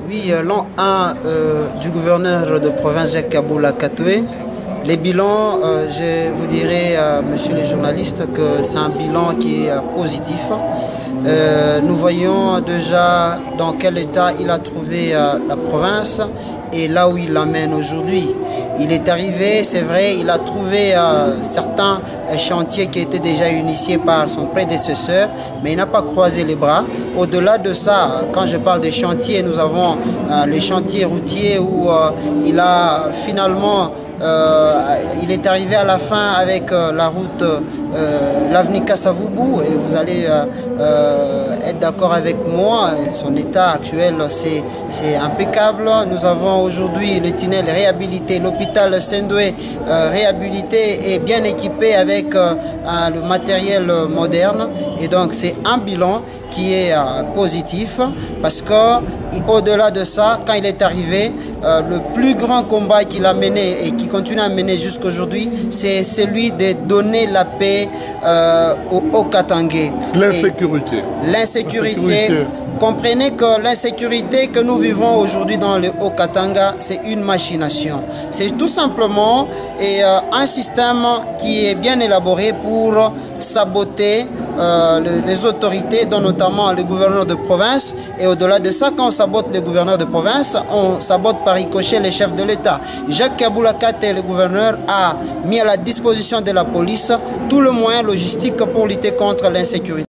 Oui, l'an 1 du gouverneur de province Jacques Kaboula Katoué. Les bilans, je vous dirais, monsieur le journaliste, que c'est un bilan qui est positif. Nous voyons déjà dans quel état il a trouvé la province et là où il l'amène aujourd'hui. Il est arrivé, c'est vrai, il a trouvé certains chantiers qui étaient déjà initiés par son prédécesseur, mais il n'a pas croisé les bras. Au-delà de ça, quand je parle des chantiers, nous avons les chantiers routiers où il a finalement il est arrivé à la fin avec la route l'avenue Kassavoubou et vous allez être d'accord avec moi, son état actuel c'est impeccable. Nous avons aujourd'hui le tunnel réhabilité, l'hôpital Sendoué réhabilité et bien équipé avec le matériel moderne et donc c'est un bilan qui est positif parce que au-delà de ça, quand il est arrivé, le plus grand combat qu'il a mené et qui continue à mener jusqu'aujourd'hui, c'est celui de donner la paix au Haut-Katanga. L'insécurité. L'insécurité. Comprenez que l'insécurité que nous vivons aujourd'hui dans le Haut-Katanga, c'est une machination. C'est tout simplement un système qui est bien élaboré pour saboter les autorités, dont notamment le gouverneur de province. Et au-delà de ça, quand on sabote le gouverneur de province, on sabote par ricochet les chefs de l'État. Jacques Kaboula Katoué, le gouverneur, a mis à la disposition de la police tout le moyen logistique pour lutter contre l'insécurité.